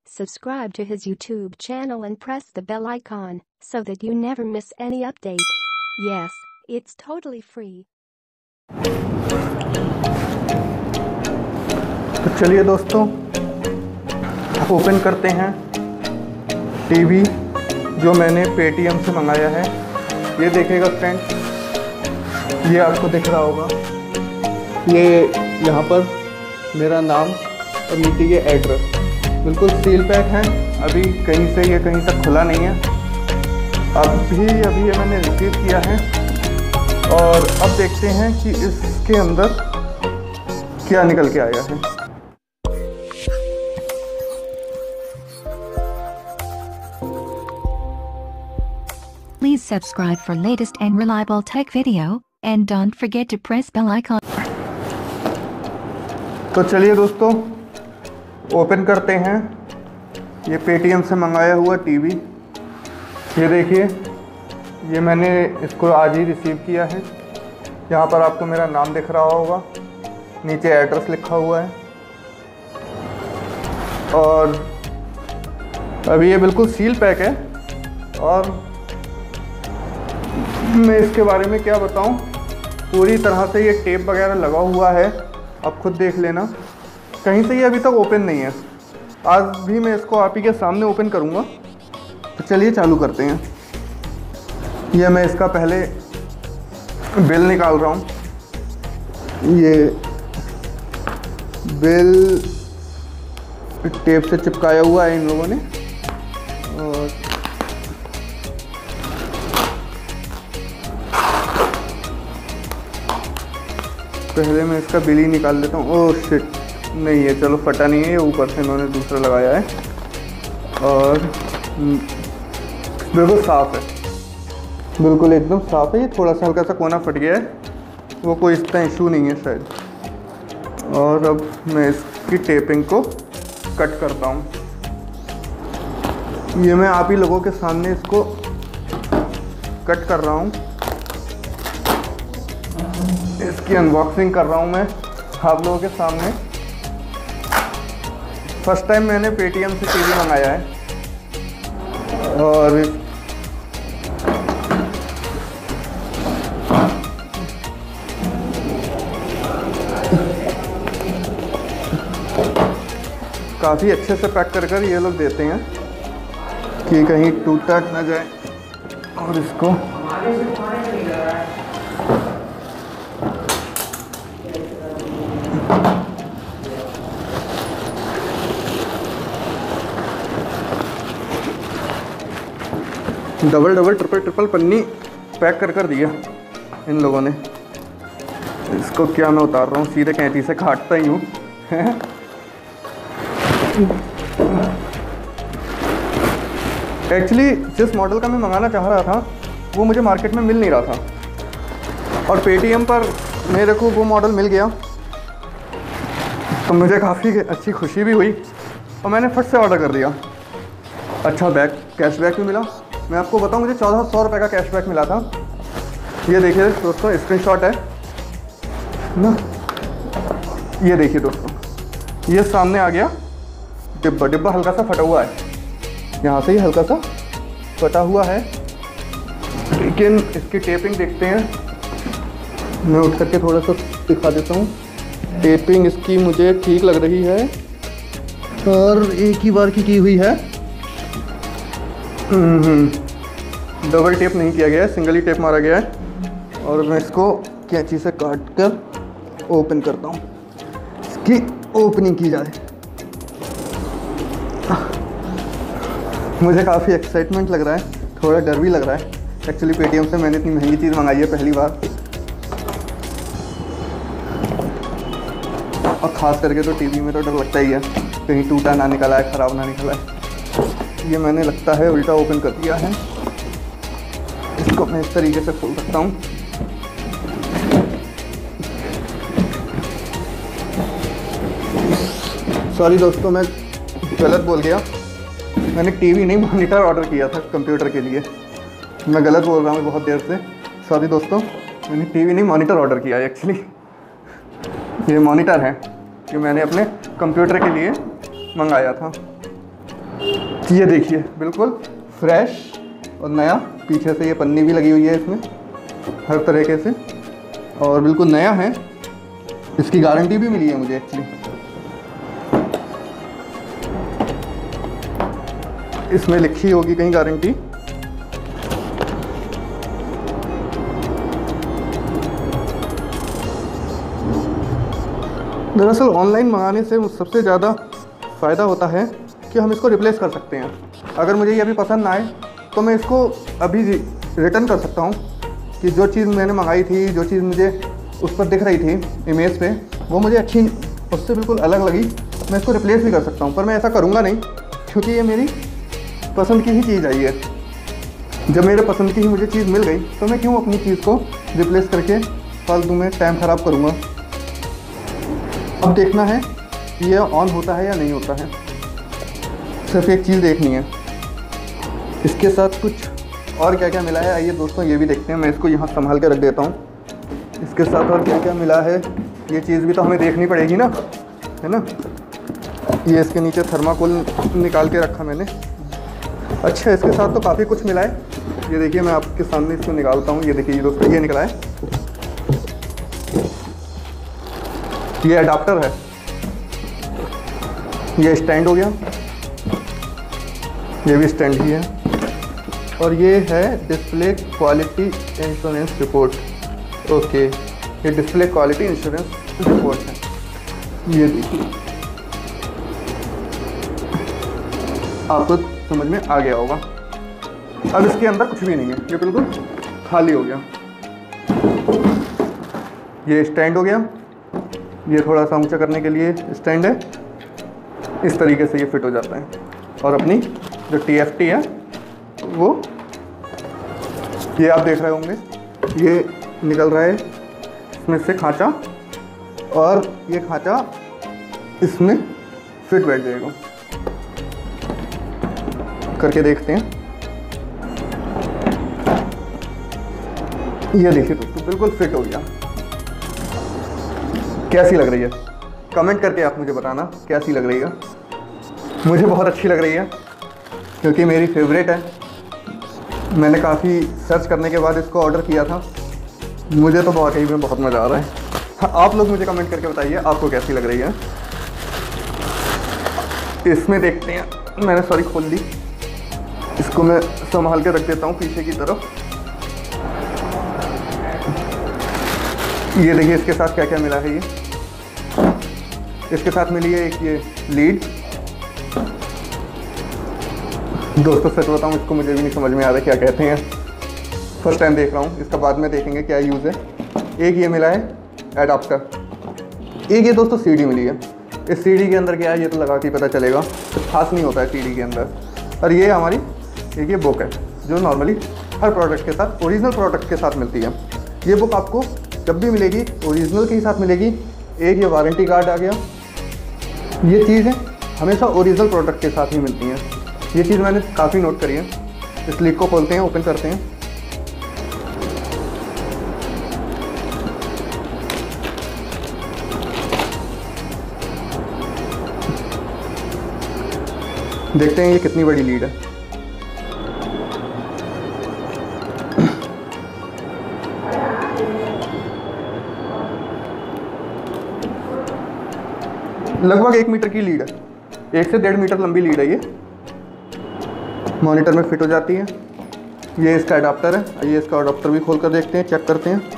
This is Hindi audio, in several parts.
Subscribe to his YouTube channel and press the bell icon so that you never miss any update. Yes, it's totally free. तो चलिए दोस्तों, ओपन करते हैं टीवी जो मैंने पेटीएम से मंगाया है। ये देखिएगा फ्रेंड, ये आपको दिख रहा होगा, ये यहाँ पर मेरा नाम और नीचे ये एड्रेस बिल्कुल सील पैक है। अभी कहीं से ये कहीं तक खुला नहीं है। अभी ये मैंने रिसीव किया है और अब देखते हैं कि इसके अंदर क्या निकल के आया है। Please subscribe for latest and reliable tech video, and don't forget to press bell icon. तो चलिए दोस्तों, ओपन करते हैं ये पेटीएम से मंगाया हुआ टीवी। ये देखिए, ये मैंने इसको आज ही रिसीव किया है। यहाँ पर आपको मेरा नाम दिख रहा होगा, नीचे एड्रेस लिखा हुआ है और अभी ये बिल्कुल सील पैक है। और मैं इसके बारे में क्या बताऊं, पूरी तरह से ये टेप वगैरह लगा हुआ है, आप खुद देख लेना। कहीं से ये अभी तक ओपन नहीं है। आज भी मैं इसको आप ही के सामने ओपन करूंगा। तो चलिए चालू करते हैं। ये मैं इसका पहले बिल निकाल रहा हूँ। ये बिल टेप से चिपकाया हुआ है इन लोगों ने। और पहले मैं इसका बिल ही निकाल लेता हूँ। ओह शिट, नहीं है, चलो फटा नहीं है, ये ऊपर से इन्होंने दूसरा लगाया है और बिल्कुल साफ़ है, बिल्कुल एकदम साफ़ है। ये थोड़ा सा हल्का सा कोना फट गया है, वो कोई इसका इशू नहीं है शायद। और अब मैं इसकी टेपिंग को कट करता हूँ। ये मैं आप ही लोगों के सामने इसको कट कर रहा हूँ, इसकी अनबॉक्सिंग कर रहा हूँ मैं आप लोगों के सामने। फर्स्ट टाइम मैंने पेटीएम से टीवी मंगाया है और काफ़ी अच्छे से पैक कर ये लोग देते हैं कि कहीं टूट टाट ना जाए। और इसको डबल ट्रिपल पन्नी पैक कर दिया इन लोगों ने। इसको क्या मैं उतार रहा हूँ, सीधे कैंची से काटता ही हूँ। एक्चुअली जिस मॉडल का मैं मंगाना चाह रहा था वो मुझे मार्केट में मिल नहीं रहा था और पेटीएम पर मेरे को वो मॉडल मिल गया, तो मुझे काफ़ी अच्छी खुशी भी हुई और मैंने फट से ऑर्डर कर दिया। अच्छा कैशबैक भी मिला। मैं आपको बताऊं, मुझे 1400 रुपये का कैशबैक मिला था। ये देखिए दोस्तों, स्क्रीनशॉट है ना, ये देखिए दोस्तों, ये सामने आ गया। डिब्बा हल्का सा फटा हुआ है, यहाँ से ही हल्का सा फटा हुआ है, लेकिन इसकी टेपिंग देखते हैं। मैं उठ करके थोड़ा सा दिखा देता हूँ। टेपिंग इसकी मुझे ठीक लग रही है और एक ही बार की हुई है। डबल टेप नहीं किया गया है, सिंगल ही टेप मारा गया है। और मैं इसको कैंची से काट कर ओपन करता हूँ, इसकी ओपनिंग की जाए। मुझे काफ़ी एक्साइटमेंट लग रहा है, थोड़ा डर भी लग रहा है। एक्चुअली पेटीएम से मैंने इतनी महंगी चीज़ मंगाई है पहली बार, और ख़ास करके तो टीवी में तो डर लगता ही है, कहीं टूटा ना निकला है, ख़राब ना निकला है। ये मैंने लगता है उल्टा ओपन कर दिया है। इसको मैं इस तरीके से खोल सकता हूँ। सॉरी दोस्तों, मैं गलत बोल गया। मैंने टीवी नहीं, मॉनिटर ऑर्डर किया था कंप्यूटर के लिए। मैं गलत बोल रहा हूँ बहुत देर से, सॉरी दोस्तों। मैंने टीवी नहीं, मॉनिटर ऑर्डर किया है एक्चुअली। ये मॉनिटर है जो मैंने अपने कंप्यूटर के लिए मंगाया था। ये देखिए बिल्कुल फ्रेश और नया, पीछे से ये पन्नी भी लगी हुई है इसमें हर तरीके से, और बिल्कुल नया है। इसकी गारंटी भी मिली है मुझे एक्चुअली। इसमें लिखी होगी कहीं गारंटी। दरअसल ऑनलाइन मंगाने से सबसे ज़्यादा फ़ायदा होता है कि हम इसको रिप्लेस कर सकते हैं। अगर मुझे ये अभी पसंद ना आए तो मैं इसको अभी रिटर्न कर सकता हूँ कि जो चीज़ मैंने मंगाई थी, जो चीज़ मुझे उस पर दिख रही थी इमेज पे, वो मुझे अच्छी उससे बिल्कुल अलग लगी, मैं इसको रिप्लेस भी कर सकता हूँ। पर मैं ऐसा करूँगा नहीं, क्योंकि ये मेरी पसंद की ही चीज़ आई है। जब मेरे पसंद की ही मुझे चीज़ मिल गई तो मैं क्यों अपनी चीज़ को रिप्लेस करके फालतू में टाइम ख़राब करूँगा। अब देखना है ये ऑन होता है या नहीं होता है, सिर्फ एक चीज़ देखनी है। इसके साथ कुछ और क्या क्या मिला है आइए दोस्तों ये भी देखते हैं। मैं इसको यहाँ संभाल के रख देता हूँ। इसके साथ और क्या क्या मिला है ये चीज़ भी तो हमें देखनी पड़ेगी ना, है ना। ये इसके नीचे थर्माकोल निकाल के रखा मैंने। अच्छा, इसके साथ तो काफ़ी कुछ मिला है। ये देखिए मैं आपके सामने इसको निकालता हूँ। ये देखिए ये दोस्तों ये निकला है, ये अडाप्टर है। ये स्टैंड हो गया, ये भी स्टैंड ही है। और ये है display quality insurance report. Okay, ये डिस्प्ले क्वालिटी इंश्योरेंस रिपोर्ट है। ये देखिए आपको समझ में आ गया होगा। अब इसके अंदर कुछ भी नहीं है, ये बिल्कुल खाली हो गया। ये स्टैंड हो गया, ये थोड़ा सा ऊंचा करने के लिए स्टैंड है। इस तरीके से ये फिट हो जाता है। और अपनी जो TFT है वो ये आप देख रहे होंगे, ये निकल रहा है इसमें से खांचा, और ये खांचा इसमें फिट बैठ जाएगा। करके देखते हैं। ये देखिए दोस्तों बिल्कुल फिट हो गया। कैसी लग रही है कमेंट करके आप मुझे बताना कैसी लग रही है। मुझे बहुत अच्छी लग रही है क्योंकि मेरी फेवरेट है। मैंने काफ़ी सर्च करने के बाद इसको ऑर्डर किया था। मुझे तो वाकई में बहुत मज़ा आ रहा है। आप लोग मुझे कमेंट करके बताइए आपको कैसी लग रही है। इसमें देखते हैं, मैंने सॉरी खोल दी। इसको मैं संभाल के रख देता हूँ पीछे की तरफ। ये देखिए इसके साथ क्या क्या मिला है। ये इसके साथ मिली है एक ये लीड। दोस्तों सच बताऊँ इसको मुझे भी नहीं समझ में आ रहा क्या कहते हैं, फर्स्ट टाइम देख रहा हूँ। इसका बाद में देखेंगे क्या यूज़ है। एक ये मिला है एडाप्टर। एक ये दोस्तों CD मिली है। इस CD के अंदर क्या है ये तो लगा के पता चलेगा, खास नहीं होता है CD के अंदर। और ये हमारी एक ये बुक है जो नॉर्मली हर प्रोडक्ट के साथ, ओरिजिनल प्रोडक्ट के साथ मिलती है। ये बुक आपको जब भी मिलेगी ओरिजिनल के ही साथ मिलेगी। एक ये वारंटी कार्ड आ गया। ये चीज़ें हमेशा ओरिजिनल प्रोडक्ट के साथ ही मिलती हैं। ये चीज़ मैंने काफ़ी नोट करी है। इस लीड को खोलते हैं, ओपन करते हैं। देखते हैं ये कितनी बड़ी लीड है। लगभग 1 मीटर की लीड है, 1 से 1.5 मीटर लंबी लीड है। ये मॉनिटर में फिट हो जाती है। ये इसका अडाप्टर है। ये इसका अडाप्टर भी खोल कर देखते हैं, चेक करते हैं।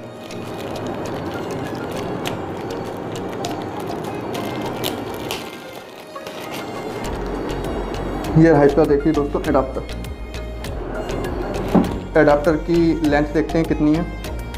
ये है इसका, देखिए दोस्तों अडाप्टर। अडाप्टर की लेंथ देखते हैं कितनी है।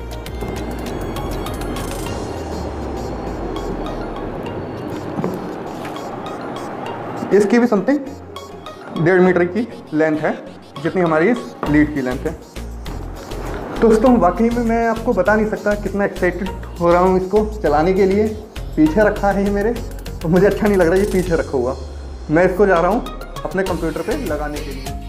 इसकी भी समथिंग 1.5 मीटर की लेंथ है, जितनी हमारी इस लीड की लेंथ है। दोस्तों वाकई में मैं आपको बता नहीं सकता कितना एक्साइटेड हो रहा हूँ इसको चलाने के लिए। पीछे रखा है ये मेरे, तो मुझे अच्छा नहीं लग रहा ये पीछे रखा हुआ। मैं इसको जा रहा हूँ अपने कंप्यूटर पे लगाने के लिए।